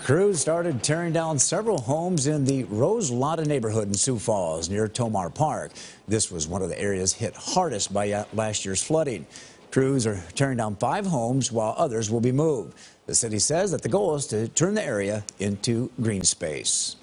Crews started tearing down several homes in the Rose Lotta Neighborhood in Sioux Falls near Tomar Park. This was one of the areas hit hardest by last year's flooding. Crews are tearing down 5 homes while others will be moved. The city says that the goal is to turn the area into green space.